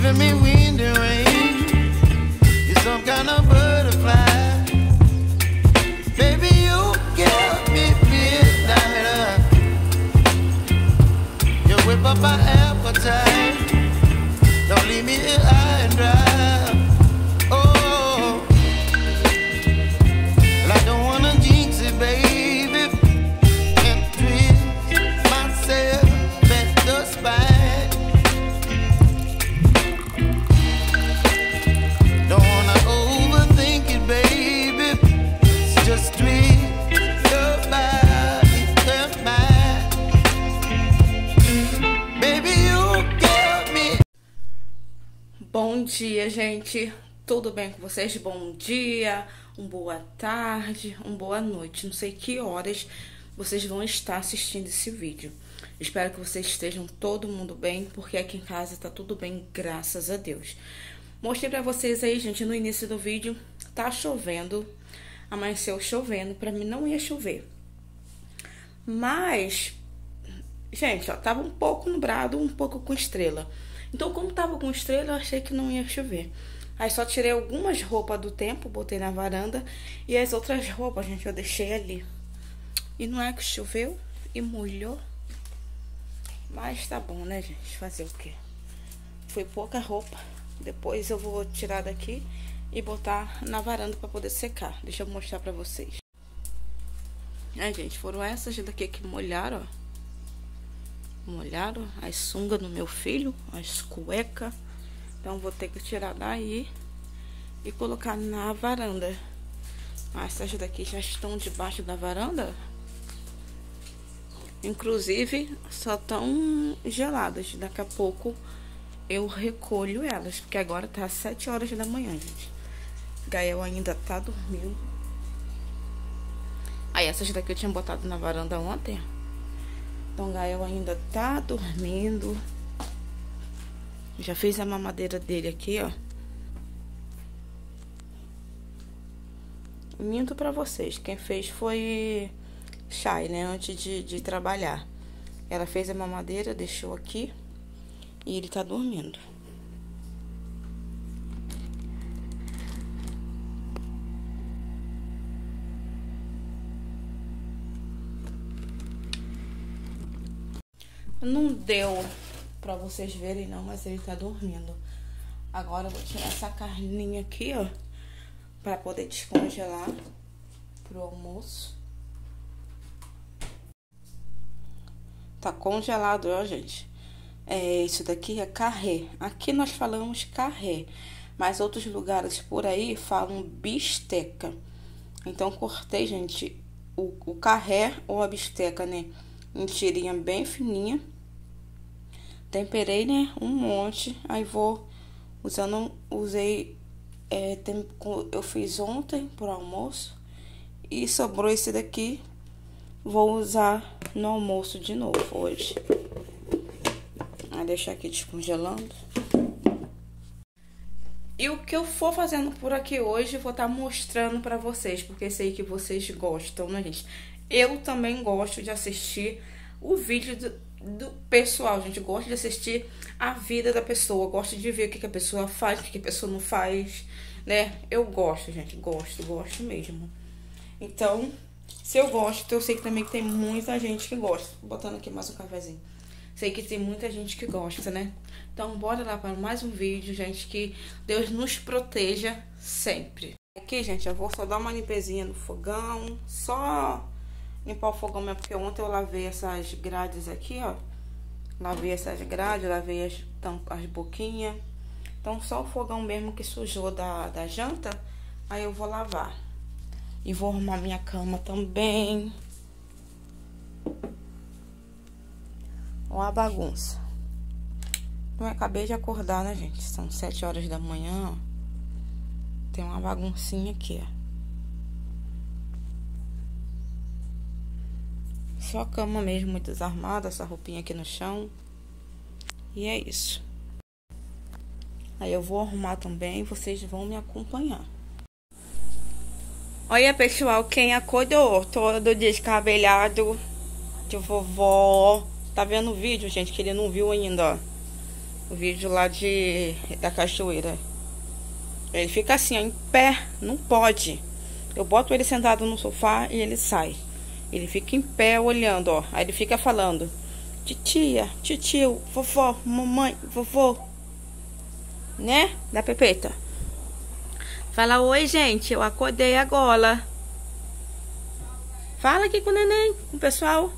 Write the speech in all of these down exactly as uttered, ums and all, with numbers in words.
giving me wind and rain. You're some kind of butterfly. Baby, you give me midnight. You whip up my appetite. Don't leave me here high and dry. Oh, well, I don't wanna jinx it, baby, and twist myself at the spine. Don't wanna overthink it, baby. It's just twist your body and mine. Baby, you give me. Bom dia, gente. Tudo bem com vocês? Bom dia, uma boa tarde, uma boa noite. Não sei que horas vocês vão estar assistindo esse vídeo. Espero que vocês estejam todo mundo bem, porque aqui em casa tá tudo bem, graças a Deus. Mostrei pra vocês aí, gente, no início do vídeo, tá chovendo. Amanheceu chovendo, pra mim não ia chover. Mas, gente, ó, tava um pouco nublado, um pouco com estrela. Então, como tava com estrela, eu achei que não ia chover. Aí só tirei algumas roupas do tempo, botei na varanda. E as outras roupas, gente, eu deixei ali. E não é que choveu e molhou. Mas tá bom, né, gente? Fazer o quê? Foi pouca roupa. Depois eu vou tirar daqui e botar na varanda pra poder secar. Deixa eu mostrar pra vocês. Aí, gente, foram essas daqui que molharam, ó. Molharam as sungas do meu filho, as cuecas. Então vou ter que tirar daí e colocar na varanda. Essas daqui já estão debaixo da varanda. Inclusive, só estão geladas. Daqui a pouco eu recolho elas, porque agora tá às sete horas da manhã, gente. Gael ainda tá dormindo. Aí essas daqui eu tinha botado na varanda ontem. Então Gael ainda tá dormindo. Já fiz a mamadeira dele aqui, ó. Minto pra vocês, quem fez foi Chay, né? Antes de, de trabalhar. Ela fez a mamadeira, deixou aqui. E ele tá dormindo. Não deu pra vocês verem não, mas ele tá dormindo. Agora eu vou tirar essa carninha aqui, ó, pra poder descongelar pro almoço. Tá congelado, ó, gente. É, isso daqui é carré. Aqui nós falamos carré, mas outros lugares por aí falam bisteca. Então cortei, gente, o, o carré ou a bisteca, né, em tirinha bem fininha. Temperei, né, um monte. Aí vou usando, usei, é, tem, eu fiz ontem pro almoço e sobrou esse daqui. Vou usar no almoço de novo hoje. Vai deixar aqui descongelando. E o que eu for fazendo por aqui hoje, vou estar mostrando pra vocês, porque sei que vocês gostam, né, gente? Eu também gosto de assistir o vídeo do, do pessoal, gente. Gosto de assistir a vida da pessoa. Gosto de ver o que, que a pessoa faz, o que, que a pessoa não faz, né? Eu gosto, gente. Gosto, gosto mesmo. Então, se eu gosto, eu sei que também tem muita gente que gosta. Vou botando aqui mais um cafezinho. Sei que tem muita gente que gosta, né? Então, bora lá para mais um vídeo, gente. Que Deus nos proteja sempre. Aqui, gente, eu vou só dar uma limpezinha no fogão. Só limpar o fogão mesmo, porque ontem eu lavei essas grades aqui, ó. Lavei essas grades, lavei as, as boquinhas. Então, só o fogão mesmo que sujou da, da janta. Aí eu vou lavar. E vou arrumar minha cama também. Ó a bagunça. Eu acabei de acordar, né, gente? São sete horas da manhã, ó. Tem uma baguncinha aqui, ó. Só a cama mesmo muito desarmada, essa roupinha aqui no chão. E é isso. Aí eu vou arrumar também, vocês vão me acompanhar. Olha, pessoal, quem acordou todo descabelhado de vovó. Tá vendo o vídeo, gente, que ele não viu ainda, ó. O vídeo lá de da cachoeira. Ele fica assim, ó, em pé, não pode. Eu boto ele sentado no sofá e ele sai. Ele fica em pé olhando, ó. Aí ele fica falando: titia, titio, vovó, mamãe, vovô. Né? Da Pepeta. Fala: oi, gente, eu acordei agora. Fala aqui com o neném, com o pessoal.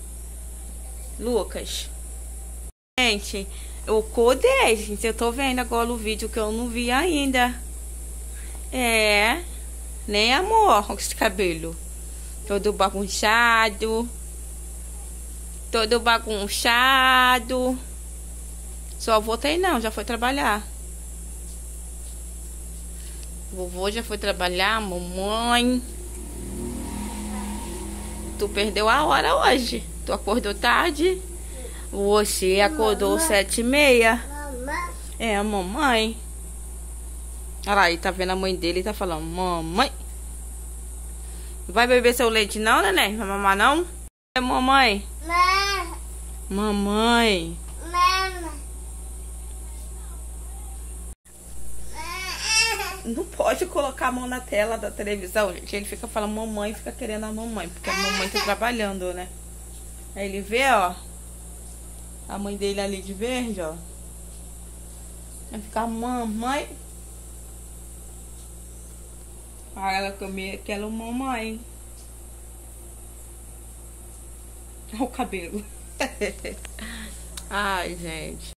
Lucas. Gente, eu acordei, gente. Eu tô vendo agora o vídeo que eu não vi ainda. É. Nem amor com esse cabelo. Todo bagunçado. Todo bagunçado. Só voltei não, já foi trabalhar. Vovô já foi trabalhar, mamãe. Tu perdeu a hora hoje. Tu acordou tarde. Você acordou mamãe. Sete e meia. Mamãe. É, a mamãe. Olha lá, ele tá vendo a mãe dele e tá falando: mamãe. Vai beber seu leite não, neném? Vai mamar não? É, mamãe. Mãe. Mamãe. Mãe. Não pode colocar a mão na tela da televisão, gente. Ele fica falando mamãe, fica querendo a mamãe, porque a mamãe tá trabalhando, né? Aí ele vê, ó, a mãe dele ali de verde, ó. Vai ficar mamãe. Ah, ela comia aquela mamãe. Olha o cabelo. Ai, gente.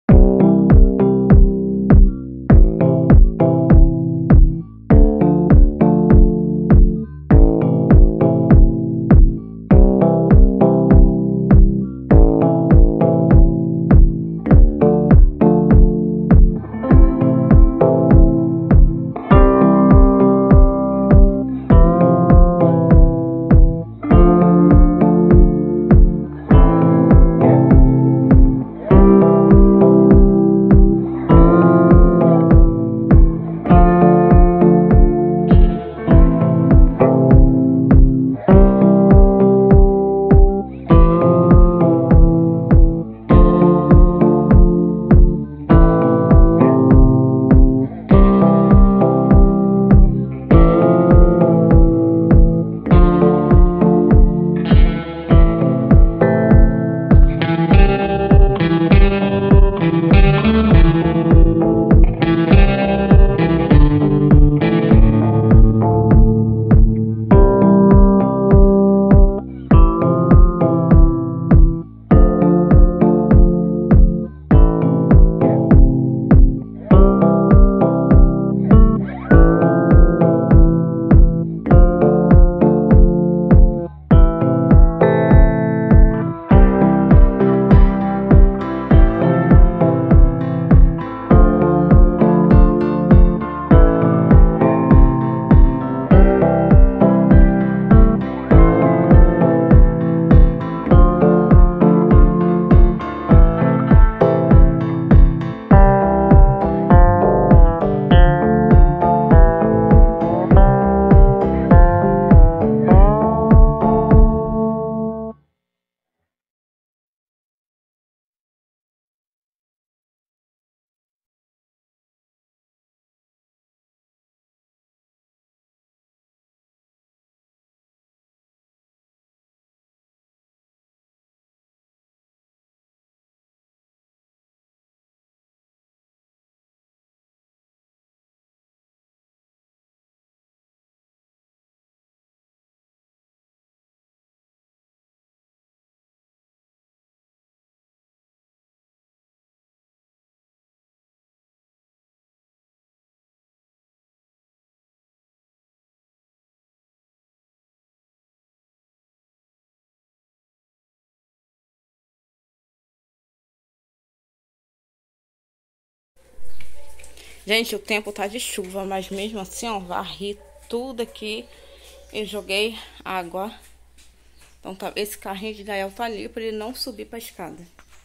Gente, o tempo tá de chuva, mas mesmo assim, ó, varri tudo aqui e joguei água. Então, tá, esse carrinho de Gael tá ali pra ele não subir pra escada.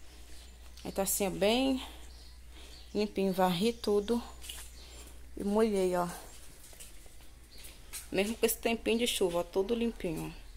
Aí tá assim, ó, bem limpinho. Varri tudo e molhei, ó. Mesmo com esse tempinho de chuva, ó, tudo limpinho, ó.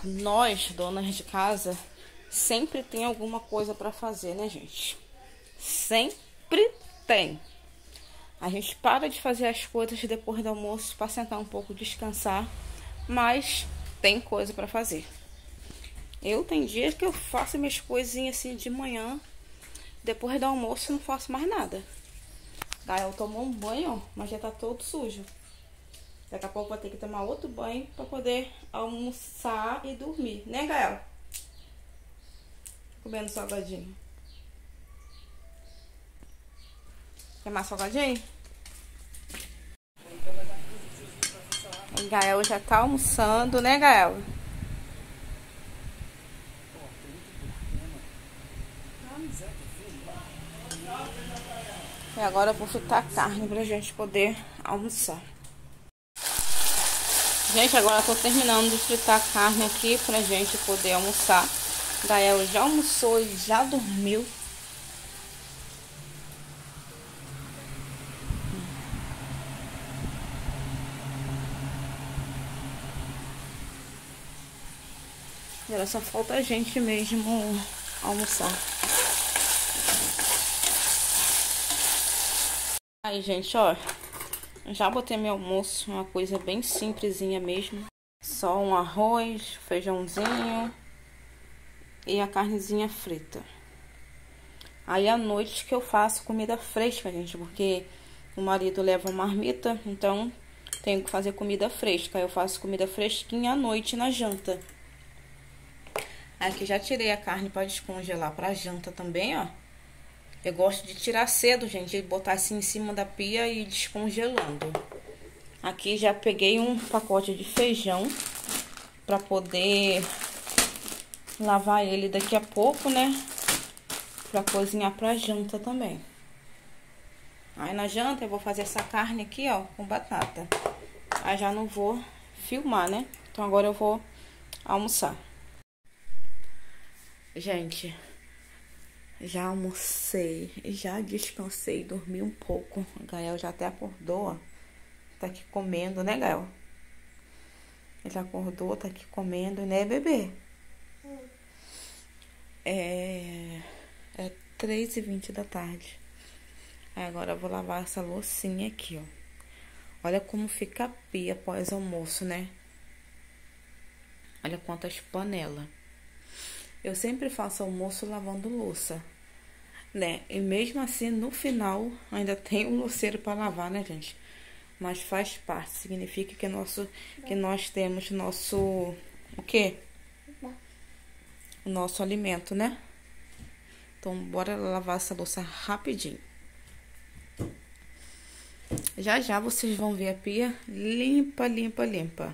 nós, donas de casa, sempre tem alguma coisa pra fazer, né, gente? Sempre tem. A gente para de fazer as coisas depois do almoço para sentar um pouco, descansar, mas tem coisa para fazer. Eu tem dias que eu faço minhas coisinhas assim de manhã, depois do almoço não faço mais nada. Gael tomou um banho, mas já tá todo sujo. Daqui a pouco vou ter que tomar outro banho para poder almoçar e dormir, né, Gael? Comendo salgadinho. Quer mais salgadinho? O Gael já tá almoçando, né, Gael? E agora eu vou fritar carne pra gente poder almoçar. Gente, agora eu tô terminando de fritar a carne aqui pra gente poder almoçar. O Gael já almoçou e já dormiu. Agora só falta a gente mesmo almoçar. Aí, gente, ó. Já botei meu almoço, uma coisa bem simplesinha mesmo. Só um arroz, feijãozinho e a carnezinha frita. Aí à noite que eu faço comida fresca, gente, porque o marido leva marmita, então tenho que fazer comida fresca. Aí eu faço comida fresquinha à noite na janta. Aqui já tirei a carne para descongelar para janta também, ó. Eu gosto de tirar cedo, gente, e botar assim em cima da pia e ir descongelando. Aqui já peguei um pacote de feijão para poder lavar ele daqui a pouco, né? Para cozinhar para janta também. Aí na janta eu vou fazer essa carne aqui, ó, com batata. Aí já não vou filmar, né? Então agora eu vou almoçar. Gente, já almocei, já descansei, dormi um pouco. O Gael já até acordou, ó. Tá aqui comendo, né, Gael? Ele já acordou, tá aqui comendo, né, bebê? Hum. É... É três e vinte da tarde. Aí agora eu vou lavar essa loucinha aqui, ó. Olha como fica a pia após almoço, né? Olha quantas panelas. Eu sempre faço almoço lavando louça, né? E mesmo assim, no final, ainda tem um louceiro para lavar, né, gente? Mas faz parte. Significa que, nosso, que nós temos nosso... O quê? O nosso alimento, né? Então, bora lavar essa louça rapidinho. Já já vocês vão ver a pia limpa, limpa, limpa.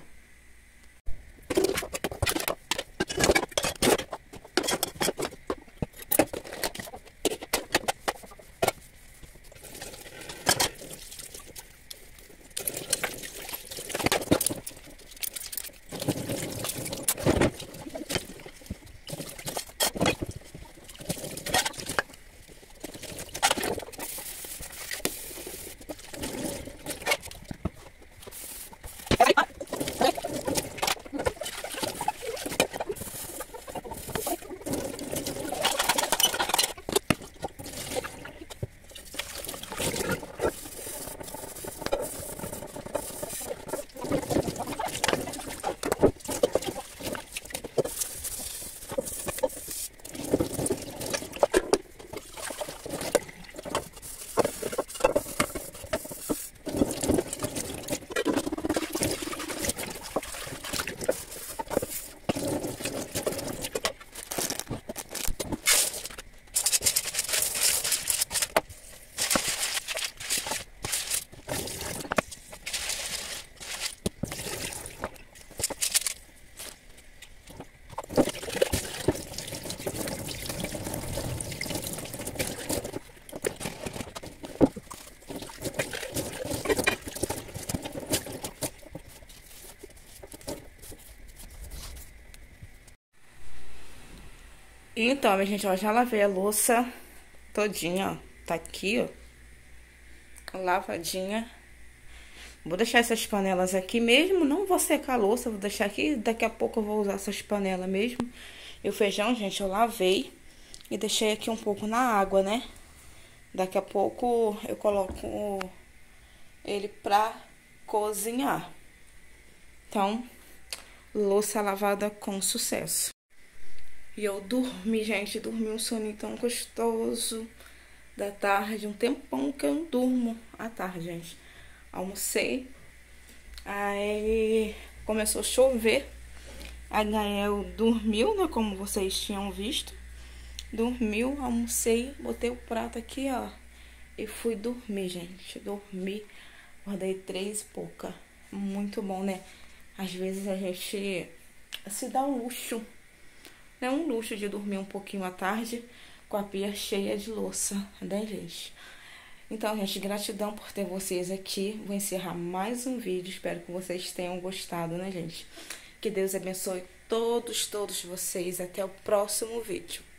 Então, minha gente, ó, já lavei a louça todinha, ó. Tá aqui, ó. Lavadinha. Vou deixar essas panelas aqui mesmo, não vou secar a louça, vou deixar aqui, daqui a pouco eu vou usar essas panelas mesmo. E o feijão, gente, eu lavei e deixei aqui um pouco na água, né? Daqui a pouco eu coloco ele pra cozinhar. Então, louça lavada com sucesso. E eu dormi, gente, dormi um soninho tão gostoso da tarde, um tempão que eu não durmo à tarde, gente. Almocei, aí começou a chover, a Gael dormiu, né, como vocês tinham visto. Dormiu, almocei, botei o prato aqui, ó, e fui dormir, gente. Dormi, acordei três e pouca. Muito bom, né? Às vezes a gente se dá um luxo, né? Um luxo de dormir um pouquinho à tarde com a pia cheia de louça, né, gente? Então, gente, gratidão por ter vocês aqui. Vou encerrar mais um vídeo. Espero que vocês tenham gostado, né, gente? Que Deus abençoe todos, todos vocês. Até o próximo vídeo.